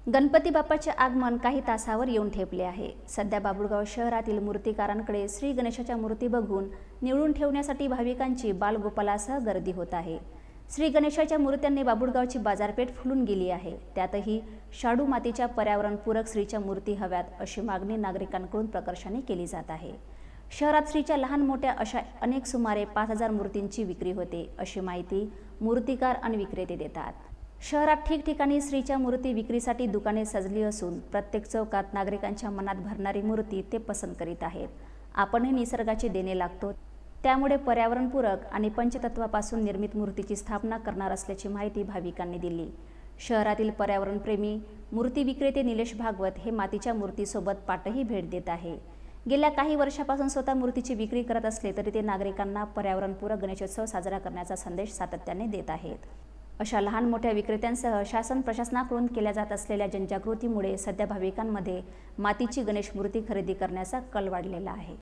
गणपती बाप्पाचे आगमन काही तासावर येऊन ठेपले आहे। सध्या बाभुळगाव शहरातील मूर्तिकारांकडे श्री गणेशाच्या मूर्ती बघून निवडून ठेवण्यासाठी भाविकांची बालगोपालासह गर्दी होत आहे। श्री गणेशाच्या मूर्त्यांनी बाभुळगावची बाजारपेठ फुलून गेली आहे। त्यातही शाडू मातीच्या पर्यावरणपूरक श्रीच्या मूर्ती हव्यात अशी मागणी नागरिकांकडून प्रकर्षाने केली जात आहे। शहरात श्रीच्या लहान मोठ्या अशा अनेक सुमारे 5000 मूर्तींची विक्री होते, अशी माहिती मूर्तिकार आणि विक्रेते देतात। शहरात ठिकठिकाणी श्रीच्या मूर्ती विक्रीसाठी दुकाने सजली असून प्रत्येक चौकात नागरिकांच्या मनात भरणारी मूर्ती ते पसंत करीत आहेत। आपणही निसर्गाची देणे लागतो, त्यामुळे पर्यावरणपूरक आणि पंचतत्वापासून निर्मित मूर्तीची स्थापना करणार असल्याची माहिती भाविकांनी दिली। शहरातील पर्यावरणप्रेमी मूर्ती विक्रेते निलेश भागवत हे मातीच्या मूर्तीसोबत पाटही भेट देत आहे। गेल्या काही वर्षापासून स्वतः मूर्तीची विक्री करत असले तरी ते नागरिकांना पर्यावरणपूरक गणेशोत्सव साजरा करण्याचा संदेश सातत्याने देत आहेत। अशा लहान मोठ्या विक्रेत्यांसह शासन प्रशासनाकडून केल्या जात असलेल्या जनजागृतीमुळे सध्या भाविकांमध्ये मातीची गणेश मूर्ती खरेदी करण्याचा कल वाढलेला आहे।